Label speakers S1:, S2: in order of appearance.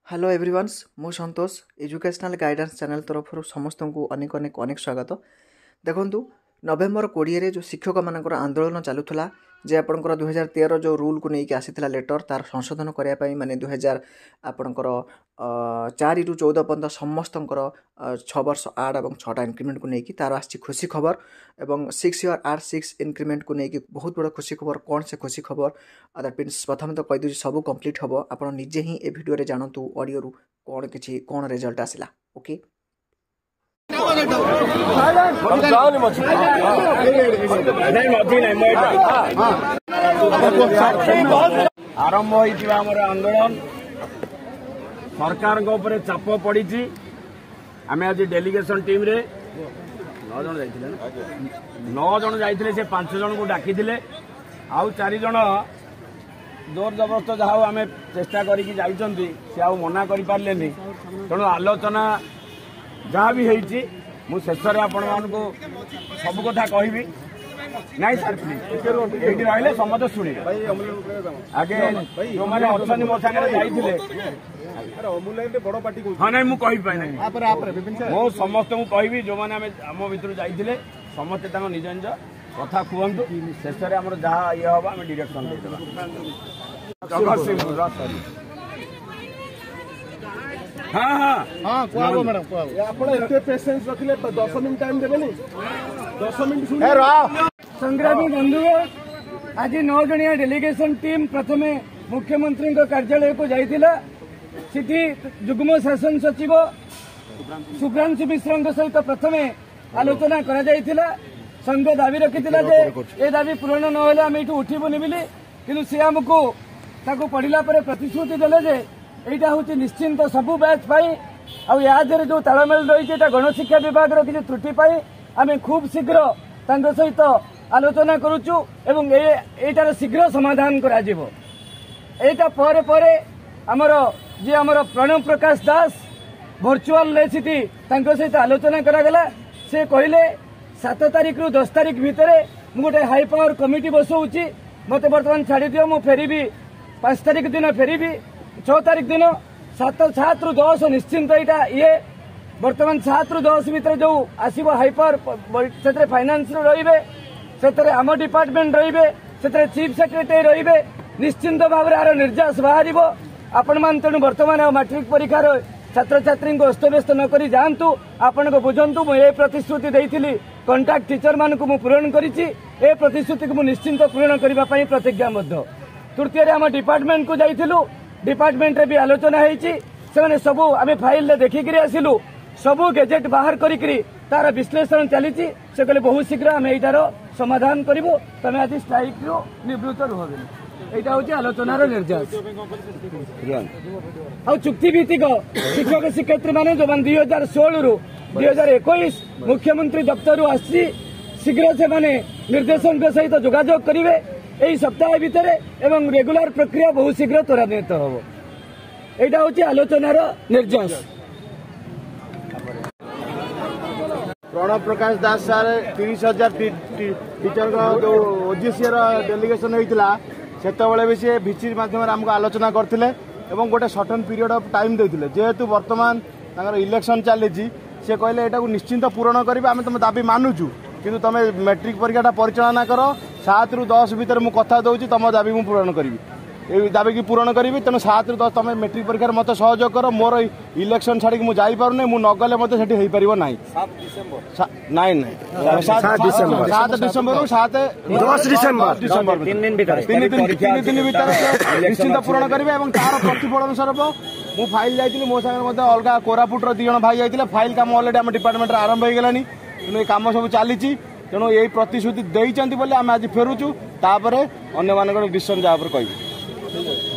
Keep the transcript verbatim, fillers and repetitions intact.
S1: Hello everyone's मु संतोष educational guidance channel तरफ समस्त को अनेक अनेक अनेक स्वागत। देखु नवेम्बर कोड़े जो शिक्षक मानकर आंदोलन चलूला जे आपणकर दुई हजार तेरह जो रूल को लेकिन आसीला लेटर तार संशोधन करने माने दुई हजार आपणकर चार रु चौदह पर्यटन समस्त छ वर्ष आठ और छटा इनक्रिमेंट को लेकिन तार आसी खुशी खबर एवं सिक्स इयर आठ सिक्स इनक्रिमेंट को लेकिन बहुत बड़ा खुशी खबर। कौन से खुशी खबर दैट मीन्स प्रथम तो कहीदे सब कंप्लीट हम आप निजे ही ए भिडियो जानतु ऑडियो रु कौन किसी कौन रिजल्ट आसला। ओके
S2: आरंभ होइतिबा हमर आंदोलन सरकार को ऊपर चाप पड़ी। आम आज डेलीगेशन टीम रे नौ जन जाइथिले नौ जन जाइथिले से पांच जन को डाकी आउ चारि जन जोर जबरदस्त जहाँ आम चेष्टा करिकी जाइछंती से आउ मना करि पारलेनी। तेणु आलोचना जहाँ भी होइछि मु शेष में आपण मानक सब कथा कहबी नाई सर प्लीज ये रही समस्त शुणे आगे जो मैंने अच्छा मो सागर जाइए हाँ ना मुझे मो समस्त कहबी जो मैंने आम भर जाइए समस्ते निज निज कथा कहतु शेष में आम जहाँ ये हम आम डिरेक्शन जगतसिंहपुर हाँ हाँ
S3: हाँ कहबो मैडम कहबो आपण एते पेशेंस रखले दस मिनिट टाइम देबेनी दस मिनिट सुन ए रहा
S4: संग्रामी बंधुगण आज नौ जणिया डेलीगेशन टीम प्रथमे मुख्यमंत्री कार्यालय को जाइतिला सिटी जुग्म शासन सचिव सुभ्रांशु मिश्र सहित प्रथमे आलोचना करा जाइतिला। संघ दाबी रखितिला जे ए दाबी पूर्ण न होले हम एठू उठिबुनी बिली किंतु से हमको ताको पढ़िला परे प्रतिश्रुति देले जे एटा होची निश्चिंत सबु बैच पाई आ या देरे जो तालमेल रही गणशिक्षा विभाग किसी त्रुटि पाई आम खूब शीघ्र तांको सहित आलोचना करुचु एवं एटार शीघ्र समाधान करा जिवो। एटा परे परे हमर जे हमर प्रणव प्रकाश दास वर्चुअल लेसिटी तांको सहित आलोचना करा गला। से कहले सात तारीख रु दस तारीख भितर मु गोटे हाई पावर कमिटी बसौची मते वर्तमान छाड़ी दियो मु फेरीबी पांच तारीख दिन फेरीबी छह तारीख दिन सात सात रु दस निश्चिंत यहाँ ये बर्तमान सात रु दस भितर जो आसब हाइपर से फाइनान्स रे से आम डिपार्टमेंट रे चीफ सेक्रेटरी रे निश्चिंत भाव में यार निर्यास बाहर आपण मान तेणु बर्तमान मैट्रिक परीक्षार छात्र छात्री को अस्तव्यस्त नक जातु आपण को बुझंतु मुझे प्रतिश्रुति देती कंटाक्ट टीचर मान को पूरण करी प्रतिश्रुति को निश्चिंत पूरण करने प्रतिज्ञाबद्ध। तृतीय आम डिपार्टमेंट को जाइलु डिपार्टमेंट रे भी आलोचना होईची से सबू आम फाइल रे देखिक आसिलु सबू गेजेट बाहर करी तार विश्लेषण चली से कहले बहुत शीघ्र आम यार समाधान करूँ तमें आज स्ट्राइक रु निवृत्त रुहबे यहाँ हूँ आलोचनार निर्यास आ चुक्तिभित्तिक शिक्षक शिक्षयित्री मैंने जो दुई हजार षोल रु दुई हजार एक मुख्यमंत्री दफ्तर रु आसी शीघ्र से निर्देशन सहित जोगाजोग करेंगे यही सप्ताह भितर एवं रेगुलर प्रक्रिया बहुत शीघ्र त्वरान्वित हम यहाँ हूँ आलोचनार निर्यास।
S3: प्रणव प्रकाश दास सर तीस हजार टीचर जो ओजीसी डेलीगेशन होता से भी सी भिचि मध्यम आमको आलोचना करते गोटे सर्टन पीरियड ऑफ टाइम देते जेहेतु वर्तमान इलेक्शन चली सी कहले यहाँ निश्चिंत पूरण करेंगे आम तुम दाबी मानुचु किंतु तुम मैट्रिक परीक्षा परिचालना कर सात रु दस भितर मुझे कथा दूसरी तुम दाबी मुझे पूरण करी ये दाबी की पूरण करी तेणु सात रु दस तुम मैट्रिक परीक्षा मत सहयोग कर मोर इलेक्शन छाड़ी मुझे जापारे मुझे नगले मत से हो पार ना नाइन सात डिसेम्बर सात दस डिसेम्बर तीन दिन तीन भर निश्चिंत पूरण करेंगे और तार प्रतिफलन स्वरूप मु फाइल जाइए मो सागर अलग कोरापुटर दी जन भाई जाइए फाइल कम अलरेडी आम डिपार्टमेंट आरंभ हो गलानी तेणु ये कम सब चली तेणु यही प्रतिश्रुति देते बोले आम आज फेरुचु तापर अन्य मान डिसीजन जहाँ कह